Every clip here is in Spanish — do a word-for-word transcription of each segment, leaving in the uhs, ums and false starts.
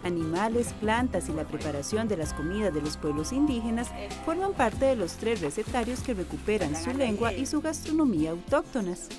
Animales, plantas y la preparación de las comidas de los pueblos indígenas forman parte de los tres recetarios que recuperan su lengua y su gastronomía autóctonas.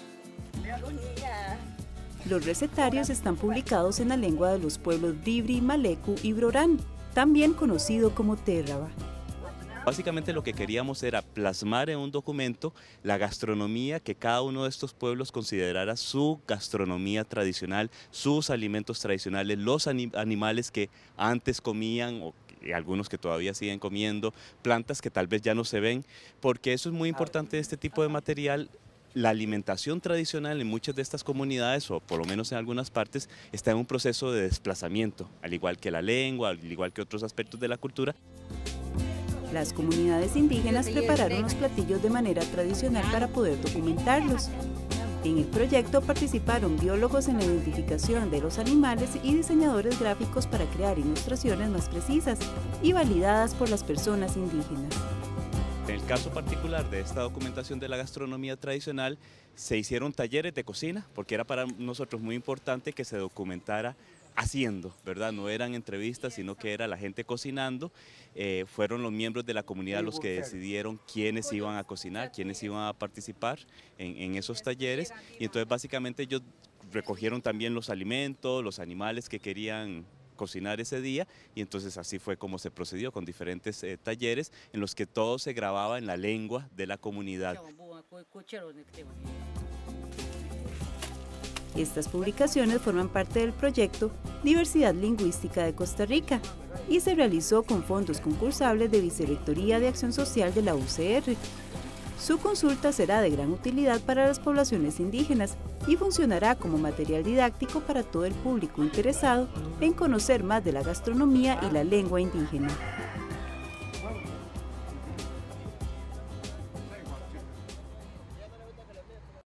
Los recetarios están publicados en la lengua de los pueblos Dibri, Maleku y Brorán, también conocido como Térraba. Básicamente lo que queríamos era plasmar en un documento la gastronomía que cada uno de estos pueblos considerara su gastronomía tradicional, sus alimentos tradicionales, los animales que antes comían o y algunos que todavía siguen comiendo, plantas que tal vez ya no se ven, porque eso es muy importante de este tipo de material. La alimentación tradicional en muchas de estas comunidades, o por lo menos en algunas partes, está en un proceso de desplazamiento, al igual que la lengua, al igual que otros aspectos de la cultura. Las comunidades indígenas prepararon los platillos de manera tradicional para poder documentarlos. En el proyecto participaron biólogos en la identificación de los animales y diseñadores gráficos para crear ilustraciones más precisas y validadas por las personas indígenas. En el caso particular de esta documentación de la gastronomía tradicional, se hicieron talleres de cocina, porque era para nosotros muy importante que se documentara haciendo, ¿verdad? No eran entrevistas, sino que era la gente cocinando. Eh, fueron los miembros de la comunidad los que decidieron quiénes iban a cocinar, quiénes iban a participar en, en esos talleres. Y entonces básicamente ellos recogieron también los alimentos, los animales que querían cocinar ese día, y entonces así fue como se procedió con diferentes eh, talleres en los que todo se grababa en la lengua de la comunidad. Estas publicaciones forman parte del proyecto Diversidad Lingüística de Costa Rica y se realizó con fondos concursables de Vicerrectoría de Acción Social de la U C R. Su consulta será de gran utilidad para las poblaciones indígenas y funcionará como material didáctico para todo el público interesado en conocer más de la gastronomía y la lengua indígena.